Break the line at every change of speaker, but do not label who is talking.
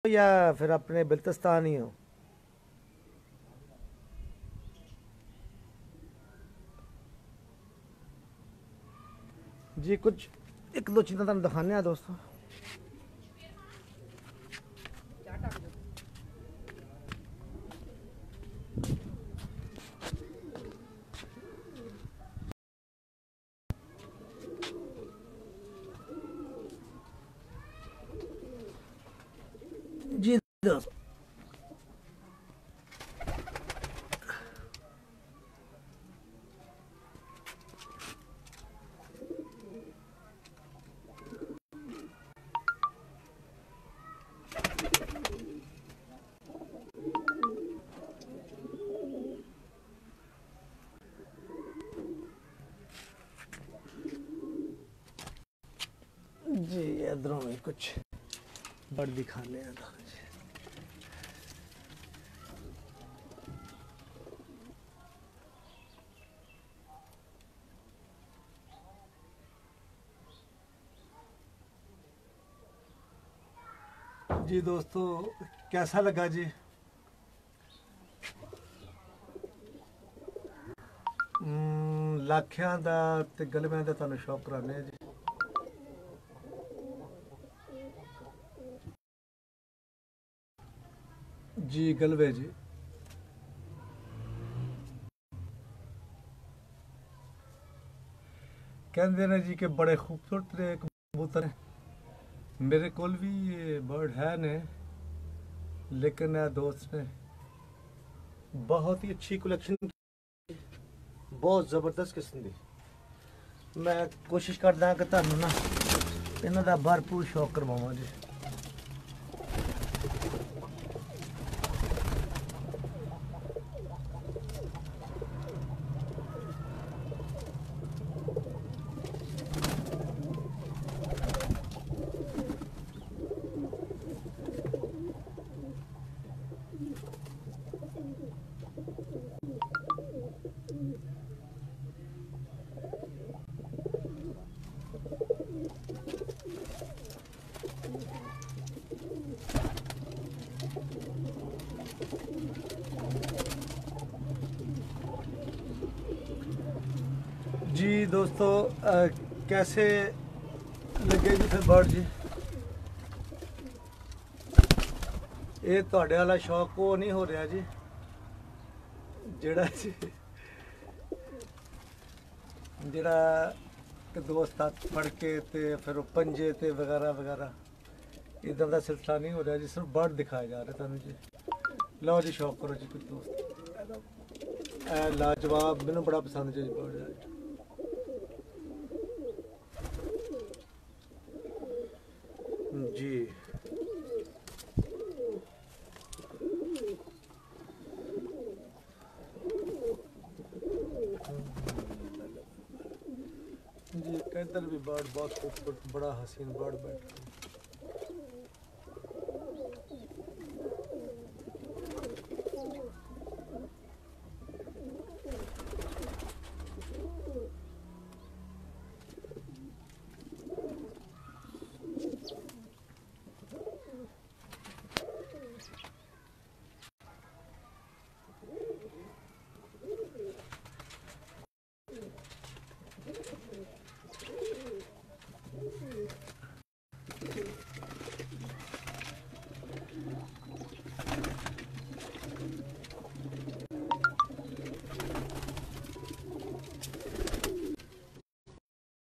या फिर अपने बिल्तिस्तान ही हो? जी कुछ एक दो चीज़ें तुम दिखाने हैं दोस्तों। जी दोस्त, जी इधरों में कुछ बर्ड दिखाने हैं तो जी दोस्तों कैसा लगा जी? लाखियां दा ते गलवें दा तुहानू शौक कराने जी। जी गलवे जी कहते ने जी कि बड़े खूबसूरत कबूतर हैं। मेरे कोल भी ये बर्ड है ने, लेकिन दोस्त ने बहुत ही अच्छी कलेक्शन, बहुत ज़बरदस्त किस्म की। मैं कोशिश करदा कि तुहानू ना इन्हां दा भरपूर शौक करवावां जी। जी दोस्तों कैसे लगे जी फिर बर्ड जी? ये तुहाडे वाला शौक वो नहीं हो रहा जी जेड़ा जी जेड़ा दोस्त हाथ फड़ के ते फिर पंजे ते वगैरह वगैरह इधर का सिलसिला नहीं हो रहा जी, सिर्फ बर्ड दिखाए जा रहे थानू जी। लो जी शौक करो जी कुछ दोस्त। लाजवाब मैनू बड़ा पसंद जी बर्ड जी। जी इधर भी बर्ड बहुत खूबसूरत बड़ा हसीन बर्ड बैठा है।